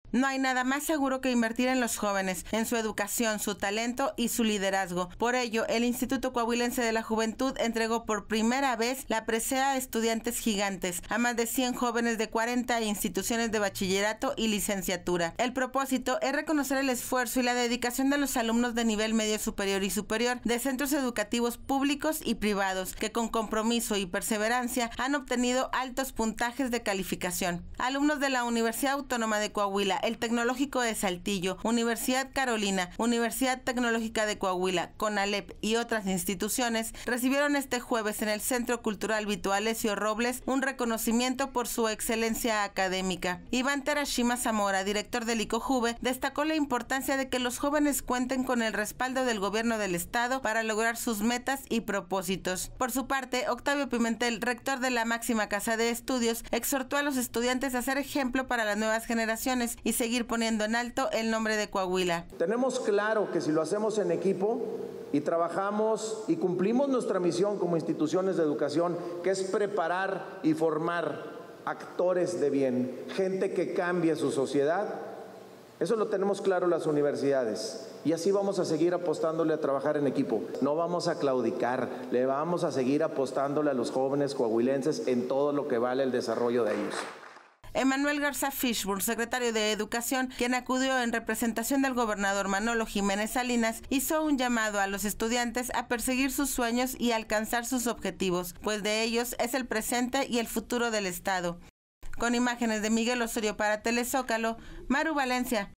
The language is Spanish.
No hay nada más seguro que invertir en los jóvenes, en su educación, su talento y su liderazgo. Por ello, el Instituto Coahuilense de la Juventud entregó por primera vez la presea Estudiantes Gigantes a más de 100 jóvenes de 40 instituciones de bachillerato y licenciatura. El propósito es reconocer el esfuerzo y la dedicación de los alumnos de nivel medio superior y superior de centros educativos públicos y privados que con compromiso y perseverancia han obtenido altos puntajes de calificación. Alumnos de la Universidad Autónoma de Coahuila, el Tecnológico de Saltillo, Universidad Carolina, Universidad Tecnológica de Coahuila, CONALEP y otras instituciones recibieron este jueves en el Centro Cultural Vito Alessio Robles un reconocimiento por su excelencia académica. Iván Terashima Zamora, director del ICOJUVE, destacó la importancia de que los jóvenes cuenten con el respaldo del gobierno del estado para lograr sus metas y propósitos. Por su parte, Octavio Pimentel, rector de la máxima casa de estudios, exhortó a los estudiantes a ser ejemplo para las nuevas generaciones y seguir poniendo en alto el nombre de Coahuila. Tenemos claro que si lo hacemos en equipo y trabajamos y cumplimos nuestra misión como instituciones de educación, que es preparar y formar actores de bien, gente que cambie su sociedad, eso lo tenemos claro las universidades. Y así vamos a seguir apostándole a trabajar en equipo. No vamos a claudicar, le vamos a seguir apostándole a los jóvenes coahuilenses en todo lo que vale el desarrollo de ellos. Emanuel Garza Fishburne, secretario de Educación, quien acudió en representación del gobernador Manolo Jiménez Salinas, hizo un llamado a los estudiantes a perseguir sus sueños y alcanzar sus objetivos, pues de ellos es el presente y el futuro del estado. Con imágenes de Miguel Osorio para Telezócalo, Maru Valencia.